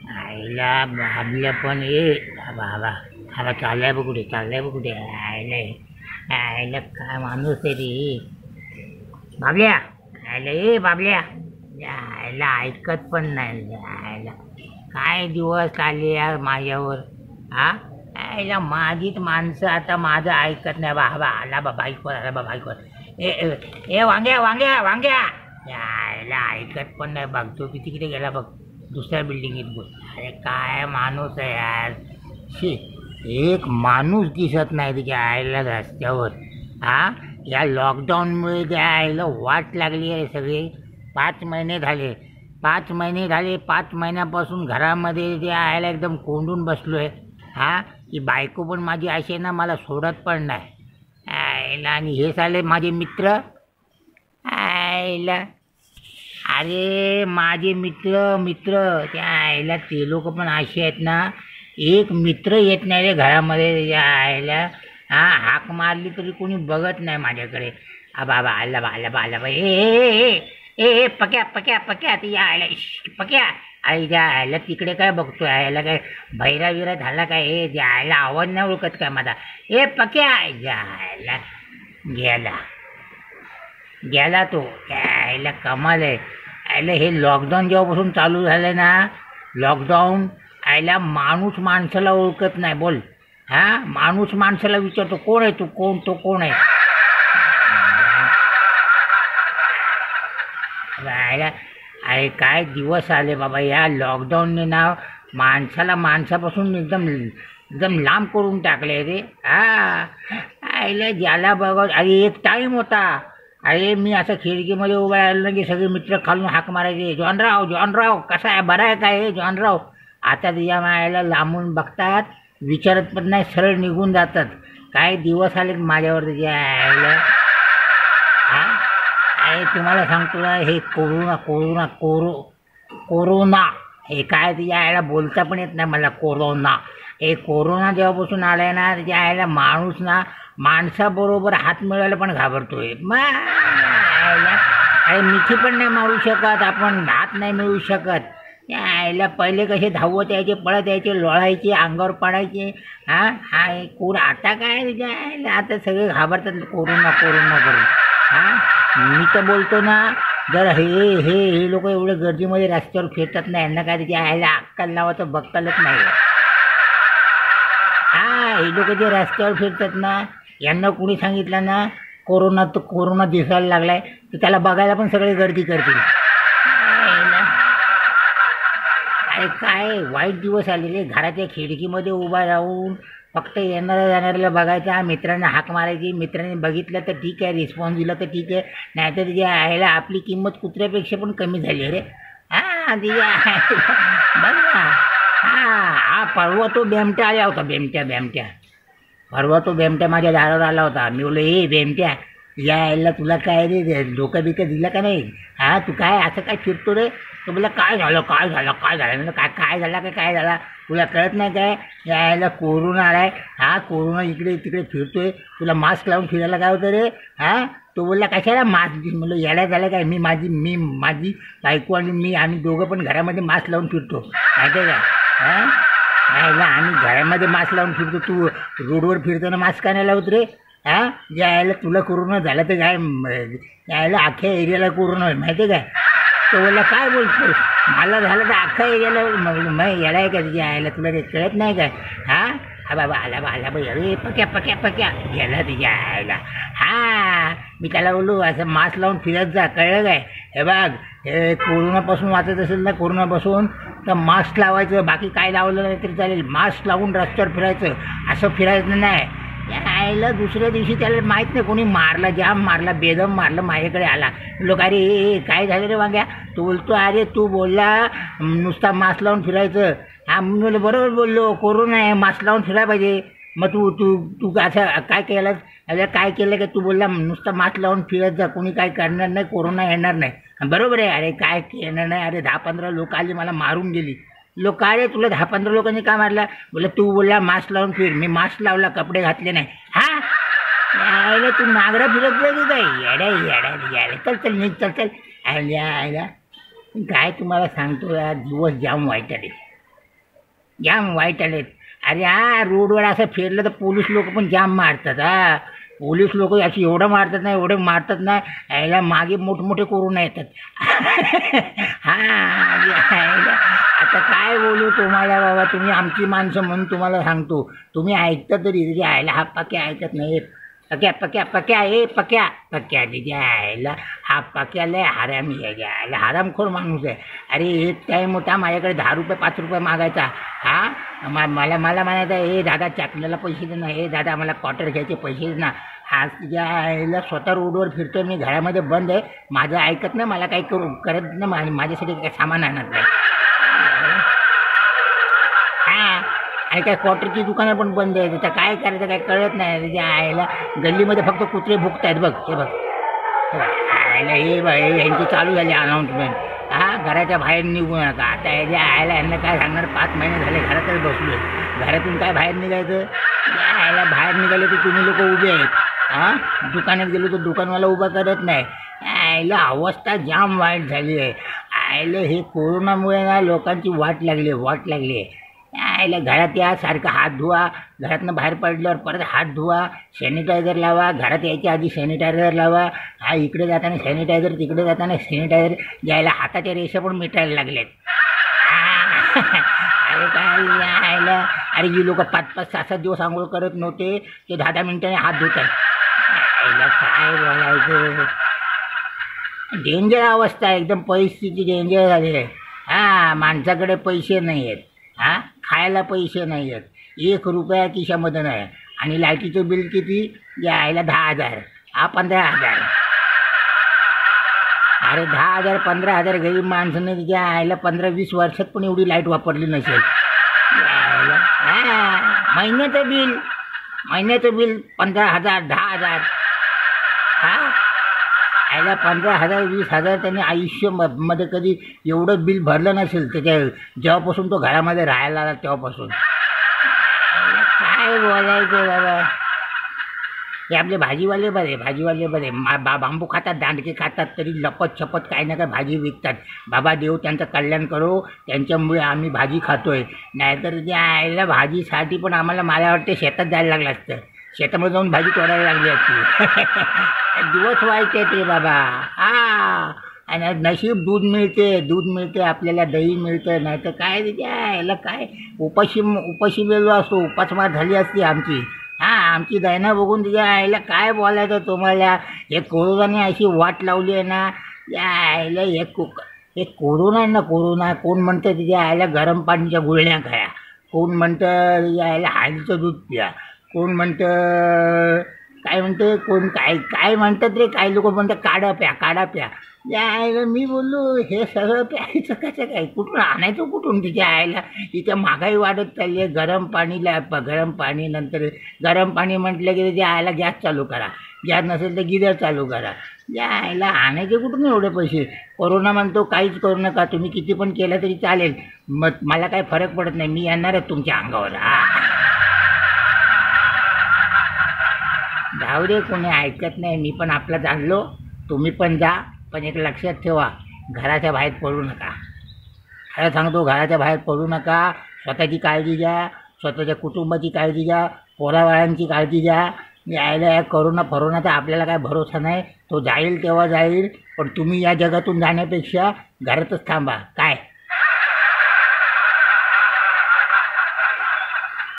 आईला बाबल्या पण ये बाबा हा चाललाय बघ कुठे चाललाय बघ कुठे आईला आईला काय माणूस आहे रे बाबल्या आईला ये बाबल्या आईला ऐकत पण नाही आईला काय दिवस आले यार माझ्यावर हा आईला माझीच माणसं आता माझं ऐकत नाही बाबा आला बा बाईकवर आला बा बाईकवर ए वांग्या वांग्या वांग्या आईला ऐकत पण नाही बघतो की तिकडे गेला बघ दुसऱ्या बिल्डिंगीत बोल अरे काय माणूस आहे यार शी एक माणूस दिसत नाही त्याच्या आईला रस्त्यावर हा या लॉकडाऊनमुळे त्या आईला वाट लागली आहे सगळे 5 महिने झाले 5 महिने झाले 5 महिन्यापासून घरामध्ये त्या आईला एकदम कोंडून बसलो आहे हा की बायको पण माझी अशी आहे ना मला सोडत पण नाही आईला आणि हे झाले माझे मित्र आईला अरे माझे मित्र त्या आईला ते लोक पण असे आहेत ना एक मित्र येत नाही रे घरामध्ये त्याच्या आईला हाक मारली तरी कोणी बघत नाही माझ्याकडे बाबा आला बा आला बा आला बा ए पक्या पक्या पक्या ती आयला पक्या अरे त्या आयला तिकडे काय बघतोय आयला काय भैरा विरा झाला काय हे ज्या आयला आवाज नाही ओळखत काय माझा ए पक्या आयला गेला तो त्या आयला कमाल आहे आयला हे लॉकडाऊन जेव्हापासून चालू झालं ना लॉकडाऊन आयला माणूस माणसाला ओळखत नाही बोल हा माणूस माणसाला विचारतो कोण आहे तू कोण तो कोण आहे आयला अरे काय दिवस आले बाबा या लॉकडाऊनने ना माणसाला माणसापासून एकदम लांब करून टाकले रे आयला ज्याला बघा अरे एक टाईम होता अरे मी असं खिडकीमध्ये उभा राहिलो ना की सगळे मित्र खालून हाक मारायचे जॉनराव कसा आहे बरा आहे काय हे जॉनराव आता तुझ्या मायाला लांबून बघतात विचारत पण नाही सरळ निघून जातात काय दिवस आले माझ्यावर तुझ्या आयला अरे तुम्हाला सांगतो ना हे कोरोना हे काय तुझ्या आयला बोलता पण येत नाही मला कोरोना हे कोरोना जेव्हापासून आला आहे ना त्याच्या आयला माणूस ना माणसाबरोबर हात मिळवायला पण घाबरतोय अरे मिठी पण नाही मारू शकत आपण हात नाही मिळवू शकत त्या आईला पहिले कसे धावत यायचे पळत यायचे लोळायचे अंगावर पडायचे हे कोण आता काय त्याच्या आईला आता सगळे घाबरतात कोरोना करून मी तर बोलतो ना जर हे लोक एवढं गर्दीमध्ये रस्त्यावर फिरतात ना यांना काय त्याच्या आईला अक्कल लावायचं बक्कलच नाही हे लोक जे रस्त्यावर फिरतात ना यांना कुणी सांगितलं ना कोरोना दिसायला लागलाय तर त्याला बघायला पण सगळे गर्दी करतील अरे काय वाईट दिवस आलेले घराच्या खिडकीमध्ये उभा राहून फक्त येणाऱ्या जाणाऱ्याला बघायचा मित्रांना हाक मारायची मित्रांनी बघितलं तर ठीक आहे रिस्पॉन्स दिला तर ठीक आहे नाहीतर तिच्या आईला आपली किंमत कुत्र्यापेक्षा पण कमी झाली रे तिच्या बघ ना परवा तो बेमट्या आला होता बेमट्या परवा तो बेमट्या माझ्या दारावर आला होता मी बोललो बेमट्या यायला तुला काय रे डोकं बिकं दिलं का नाही तू काय असं काय फिरतो रे तो बोला काय झालं म्हणलं काय झाला तुला कळत नाही काय यायला कोरोना आलाय कोरोना इकडे तिकडे फिरतोय तुला मास्क लावून फिरायला काय होतं रे तो बोलला कशाला मास्क म्हणलं यायला झालं काय मी माझी बायको आणि आम्ही दोघं पण घरामध्ये मास्क लावून फिरतो माहिती आहे का यायला आम्ही घरामध्ये मास्क लावून फिरतो तू रोडवर फिरताना मास्क का नाही लावत रे यायला तुला कोरोना झाला तर काय यायला अख्ख्या एरियाला कोरोना आहे माहिती आहे काय तो बोलला काय बोलतोस मला झालं तर अख्ख्या एरियाला मग येडा आहे का तिच्या आयला तुला काही कळत नाही काय बाबा आला बा अरे पक्या गेला तिच्या आयला मी त्याला बोललो असं मास्क लावून फिरत जा कळलं काय हे बघ हे कोरोनापासून वाचत असेल ना कोरोनापासून तर मास्क लावायचं बाकी काय लावलं नाही तरी चालेल मास्क लावून रस्त्यावर फिरायचं असं फिरायचं नाही यायला दुसऱ्या दिवशी त्याला माहीत नाही कोणी जाम मारला बेदम मारलं माझ्याकडे आला लोक अरे काय झालं रे वांग्या तू बोलतो अरे तू बोलला नुसता मास्क लावून फिरायचं मी बोललो बरोबर बोललो कोरोना आहे मास्क लावून फिरायला पाहिजे मग तू असं काय केलं काय केलं का तू बोलला नुसता मास्क लावून फिरत जा कोणी काय करणार नाही कोरोना येणार नाही बरोबर आहे अरे काय येणार नाही अरे 10-15 लोक आली मला मारून गेली लोक अरे तुला 10-15 लोकांनी का मारला बोला तू बोलला मास्क लावून फिर मी मास्क लावला कपडे घातले नाही यायला तू नागरा फिरत जाय की काय येड्या चल नीट चल यायला काय तुम्हाला सांगतो दिवस जाम वाईट आहे जाम वाईट आलेत. अरे हा रोडवर असं फिरलं तर पोलीस लोक पण जाम मारतात. हा पोलीस लोक अशी एवढं मारतात ना, एवढं मारतात ना, यायला मागे मोठमोठे कोरोना येतात. हा यायला आता काय बोलू तुम्हाला बाबा, तुम्ही आमची माणसं म्हणून तुम्हाला सांगतो. तुम्ही ऐकता तरी यायला हा पक्या ऐकत नाही. पक्या पक्या पक्या पक्या पक्या यायला हा पक्या लय हरामी आहे. यायला हरामखोर माणूस आहे. अरे एक टाईम होता माझ्याकडे 10 रुपये 5 रुपये मागायचा. हा मला मला म्हणायचा हे दादा चकल्याला पैसे दे ना, हे दादा मला क्वार्टर घ्यायचे पैसे दे ना. हा यायला स्वतः रोडवर फिरतो मी, घरामध्ये बंद आहे, माझं ऐकत नाही, मला काही करत नाही, माझ्यासाठी काही सामान आणत नाही. हा आणि काय क्वार्टरची दुकानं पण बंद आहे. त्याचं काय करायचं काय कळत नाही. त्याच्या आईला गल्लीमध्ये फक्त कुत्रे भुकत आहेत. बघ हे बघ आयला हे बघ यांची चालू झाली अनाऊन्समेंट. हा घराच्या बाहेर निघू नका. आता याच्या आयला यांना काय सांगणार, 5 महिने झाले घरातच बसलो आहे. घरातून काय बाहेर निघायचं. यायला बाहेर निघाले तर तुम्ही लोक उभे आहेत. हां दुकानात गेलो तर दुकानवाला उभा करत नाही. आयला अवस्था जाम वाईट झाली आहे. आयला हे कोरोनामुळे ना लोकांची वाट लागली आहे. आयला घरात या सारखं हात धुवा, घरातनं बाहेर पडल्यावर परत हात धुवा, सॅनिटायझर लावा, घरात यायच्या आधी सॅनिटायझर लावा. हा इकडे जाताना सॅनिटायझर, तिकडे जाताना सॅनिटायझर. यायला हाताच्या रेषा पण मिटायला लागल्यात. अरे काय यायला, अरे जी लोक 5-5, 6-7 दिवस आंघोळ करत नव्हते ते 10-10 मिनिटांनी हात धुत आहेत. यायला काय बोलायचं, डेंजर अवस्था आहे एकदम, परिस्थिती डेंजर झाली आहे. हां माणसाकडे पैसे नाही आहेत. हां खायला पैसे नाही आहेत, 1 रुपया खिशामध्ये नाही. आणि लाईटीचं बिल किती यायला 10,000, हा 15,000. अरे 10,000 15,000 गरीब माणसाने तिच्या आयला 15-20 वर्षात पण एवढी लाईट वापरली नसेल. यायला हां महिन्याचं बिल 15,000 10,000. हां यायला 15,000 20,000 त्यांनी आयुष्यामध्ये कधी एवढं बिल भरलं नसेल त्याच्या जेव्हापासून तो घरामध्ये राहायला आला तेव्हापासून. काय बोलायचं बाबा. हे आपले भाजीवाले बरे बांबू खातात, दांडके खातात, तरी लपत छपत काही ना काय भाजी विकतात. बाबा देव त्यांचं कल्याण करो, त्यांच्यामुळे आम्ही भाजी खातोय. नाहीतर त्या आईला भाजीसाठी पण आम्हाला मला वाटते शेतात जायला लागलं असतं, शेतामध्ये जाऊन भाजी तोडायला लागली असती. दिवस वाईट आहेत रे बाबा. हां आणि नशीब दूध मिळते आपल्याला, दही मिळतं. नाही तर काय यायला काय उपाशी वेळलो असतो, उपासमार झाली असती आमची. हां आमची दैना बघून तिच्या आईला काय बोलायचं तुम्हाला. हे कोरोनाने अशी वाट लावली आहे ना या आईला. हे कोरोना आहे ना, कोरोना कोण म्हणतं तिच्या आईला गरम पाणीच्या गुळण्या खाया, कोण म्हणतं यायला हळदीचं दूध प्या, कोण म्हणतं काय म्हणते, कोण काय म्हणतात रे, काही लोक म्हणतात काढा प्या. यायला मी बोललो हे सगळं प्यायचं कसं काय, कुठून आणायचं कुठून तिच्या आयला. तिच्या महागाई वाढत चालली आहे. गरम पाणी नंतर गरम पाणी म्हटलं की तिच्या आयला गॅस चालू करा, गॅस नसेल तर गिझर चालू करा. या आयला आणायचे कुठून एवढे पैसे. कोरोना म्हणतो काहीच करू नका, तुम्ही किती पण केलं तरी चालेल, मग मला काही फरक पडत नाही, मी येणारच तुमच्या अंगावर. जाऊ दे, कोणी ऐकत नाही. मी पण आपलं चाललो, तुम्ही पण जा. पण एक लक्षात ठेवा, घराच्या बाहेर पडू नका. खरं सांगतो, घराच्या बाहेर पडू नका. स्वतःची काळजी घ्या, स्वतःच्या कुटुंबाची काळजी घ्या, पोराबाळांची काळजी घ्या. यायला या फरोनाचा आपल्याला काय भरोसा नाही, तो जाईल तेव्हा जाईल. पण तुम्ही या जगातून जाण्यापेक्षा घरातच थांबा. काय